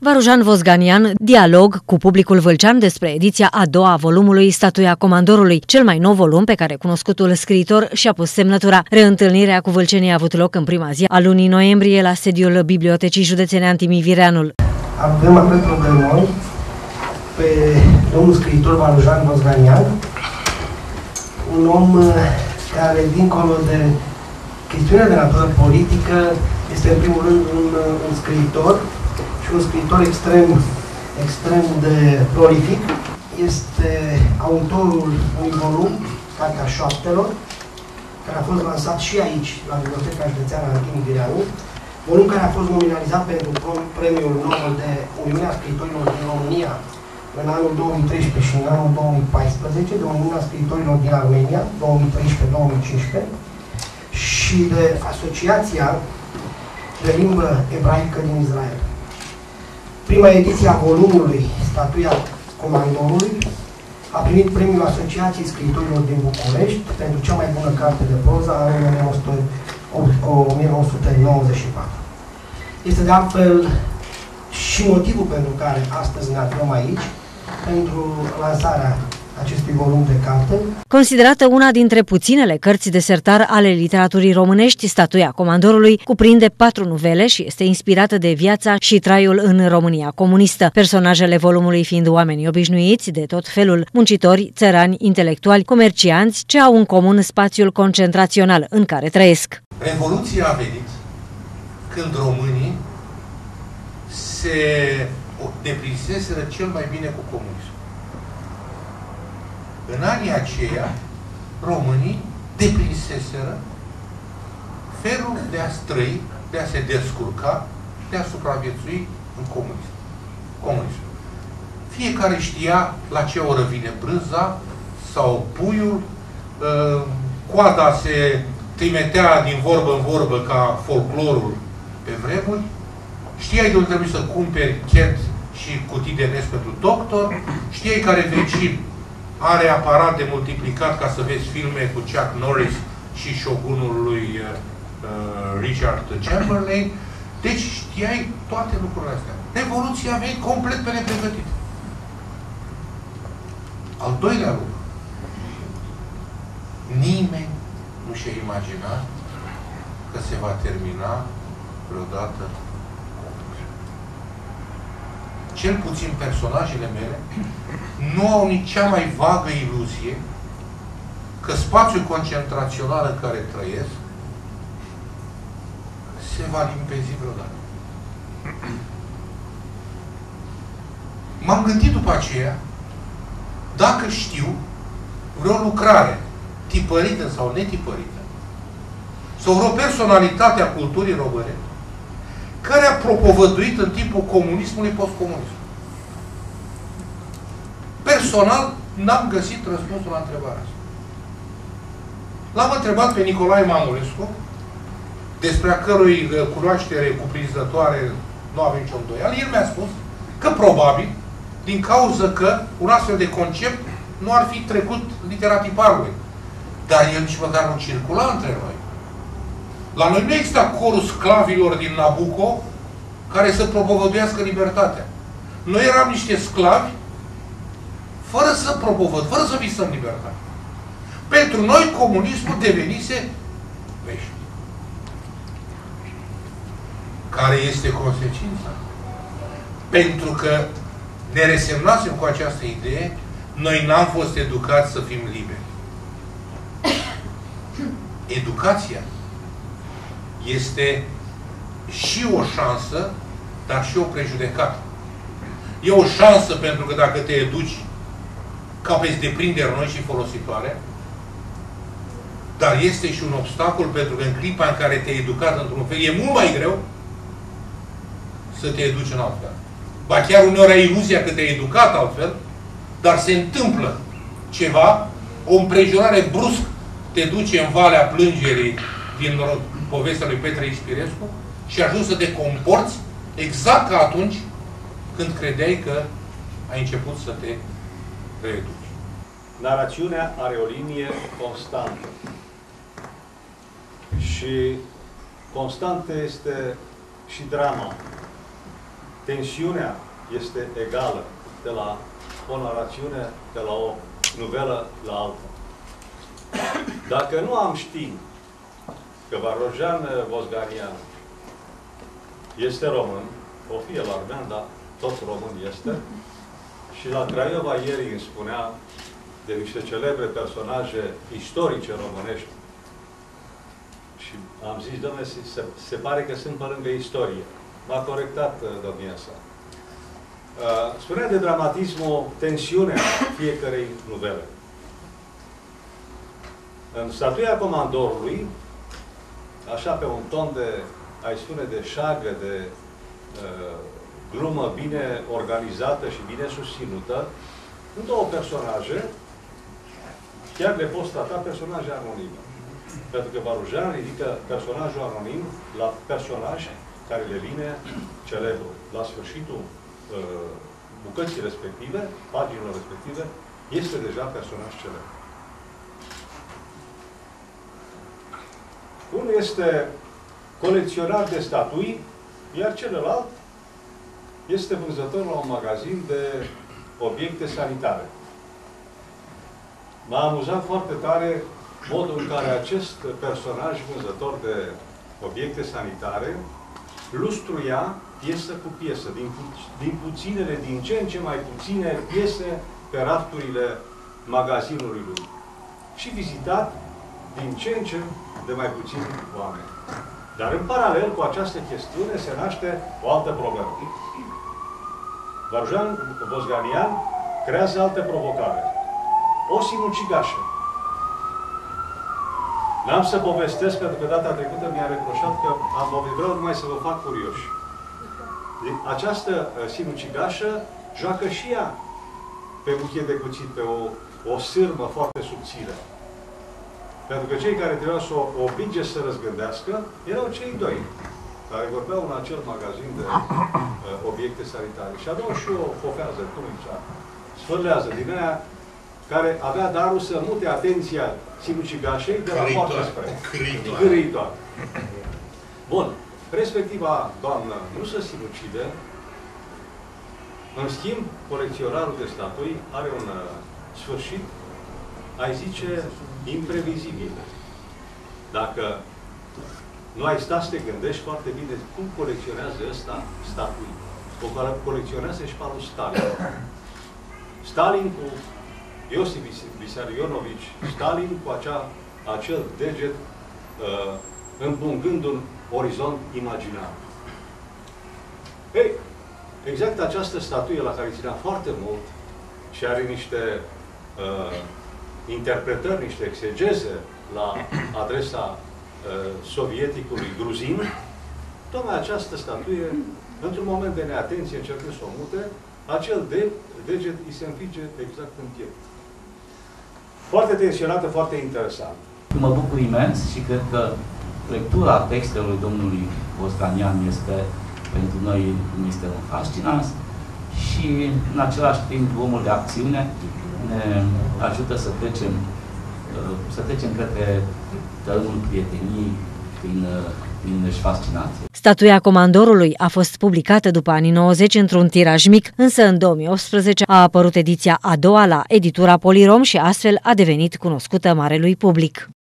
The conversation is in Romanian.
Varujan Vosganian, dialog cu publicul vâlcean despre ediția a doua a volumului Statuia Comandorului, cel mai nou volum pe care cunoscutul scriitor și-a pus semnătura. Reîntâlnirea cu vâlcenii a avut loc în prima zi a lunii noiembrie la sediul Bibliotecii Județene Antimivireanul. Avem alături de noi pe domnul scriitor Varujan Vosganian, un om care, dincolo de chestiunea de natură politică, este în primul rând un scriitor și un scriitor extrem de prolific. Este autorul unui volum, Cartea Șoaptelor, care a fost lansat și aici, la Biblioteca Județeană Antimivireanu, volum care a fost nominalizat pentru premiul Nobel de Uniunea Scriitorilor din România în anul 2013 și în anul 2014, de Uniunea Scriitorilor din Armenia, 2013-2015, și de Asociația de Limbă Ebraică din Israel. Prima ediție a volumului Statuia Comandorului a primit premiul Asociației Scriitorilor din București pentru cea mai bună carte de proză a anului 1994. Este de altfel și motivul pentru care astăzi ne aflăm aici, pentru lansarea acestui volum de carte. Considerată una dintre puținele cărți de sertar ale literaturii românești, Statuia Comandorului cuprinde 4 nuvele și este inspirată de viața și traiul în România comunistă, personajele volumului fiind oameni obișnuiți de tot felul, muncitori, țărani, intelectuali, comercianți, ce au în comun spațiul concentrațional în care trăiesc. Revoluția a venit când românii se deprinseseră cel mai bine cu comunismul. În anii aceia, românii deprinseseră felul de a trăi, de a se descurca, de a supraviețui în comunism. Fiecare știa la ce oră vine brânza sau puiul, coada se trimetea din vorbă în vorbă ca folclorul pe vremuri, știai de unde trebuie să cumperi chet și cutii de nes pentru doctor, știai care vecin are aparat de multiplicat ca să vezi filme cu Chuck Norris și șogunul lui Richard Chamberlain. Deci știai toate lucrurile astea. Revoluția a venit complet pe nepregătit. Al doilea lucru. Nimeni nu și-a imaginat că se va termina vreodată. Cel puțin personajele mele nu au nici cea mai vagă iluzie că spațiul concentrațional în care trăiesc se va limpezi vreodată. M-am gândit după aceea dacă știu vreo lucrare tipărită sau netipărită sau vreo personalitate a culturii române care a propovăduit în timpul comunismului postcomunism. Personal, n-am găsit răspunsul la întrebarea asta. L-am întrebat pe Nicolae Mamulescu, despre a cărui cunoaștere cuprinzătoare nu avem nicio îndoială. El mi-a spus că probabil, din cauza că un astfel de concept nu ar fi trecut literatiparului. Dar el nici măcar nu circula între noi. La noi nu exista corul sclavilor din Nabucco care să propovăduiască libertatea. Noi eram niște sclavi fără să propovăd, fără să visăm libertate. Pentru noi, comunismul devenise veșnic. Care este consecința? Pentru că ne resemnasem cu această idee, noi n-am fost educați să fim liberi. Educația este și o șansă, dar și o prejudecată. E o șansă pentru că dacă te educi, capezi deprinderi noi și folositoare, dar este și un obstacol pentru că în clipa în care te-ai educat într-un fel, e mult mai greu să te educi în altfel. Ba chiar uneori ai iluzia că te-ai educat altfel, dar se întâmplă ceva, o împrejurare brusc te duce în Valea Plângerii din povestea lui Petre Ispirescu și ajungi să te comporți exact ca atunci când credeai că ai început să te reeduci. Narațiunea are o linie constantă. Și constantă este și drama. tensiunea este egală de la o narațiune, de la o novelă la alta. Dacă nu am ști că Varojan Vosganian este român, o fi el armean, dar tot român este, și la Craiova ieri îmi spunea de niște celebre personaje istorice românești. Și am zis, dom'le, se pare că sunt pe lângă istorie. M-a corectat domnia sa. Spunea de dramatismul, tensiunea fiecărei novele. În statuia comandorului, așa pe un ton de, ai spune, de șagă, de glumă bine organizată și bine susținută, sunt două personaje, chiar le poți trata personaje anonime. Pentru că Varujan ridică personajul anonim la personaj care le vine celebru. La sfârșitul bucății respective, paginilor respective, este deja personaj celebru. Unul este colecționar de statui, iar celălalt este vânzător la un magazin de obiecte sanitare. M-a amuzat foarte tare modul în care acest personaj vânzător de obiecte sanitare lustruia piesă cu piesă, din puținele, din ce în ce mai puține piese pe rafturile magazinului lui. Și vizitat din ce în ce de mai puțini oameni. Dar în paralel cu această chestiune se naște o altă problemă. Varujan Vosganian creează altă provocare. O sinucigașă. N-am să povestesc, pentru că data trecută mi-a reproșat că vreau numai să vă fac curioși. Această sinucigașă joacă și ea pe buchet de cuțit, pe o sârmă foarte subțire. Pentru că cei care trebuiau să o oblige să răzgândească erau cei doi, care vorbeau în acel magazin de obiecte sanitare. Și aveau și o fofează, cum zicea, sfârlează din aia, care avea darul să mute atenția sinucigașei de la poartă spre câritoare. Bun. Respectiva doamnă nu se sinucide. În schimb, colecționarul de statui are un sfârșit, ai zice, imprevizibil. Dacă nu ai sta să te gândești foarte bine cum colecționează ăsta statui. O colecționează și pe al lui Stalin. Stalin cu Iosif Vissarionovici, Stalin cu acel deget împungând un orizont imaginar. Ei, exact această statuie la care ținea foarte mult și are niște interpretări, niște exegeze la adresa sovieticului gruzin, tocmai această statuie, într-un moment de neatenție, încercând să o mute, acel deget îi se înfige exact în piept. Foarte tensionată, foarte interesant. Mă bucur imens și cred că lectura textelor domnului Vosganian este pentru noi este un fascinant și în același timp omul de acțiune ne ajută să trecem către tărâmul prieteniei prin fascinație. Statuia comandorului a fost publicată după anii 90 într-un tiraj mic, însă în 2018 a apărut ediția a doua la editura Polirom și astfel a devenit cunoscută marelui public.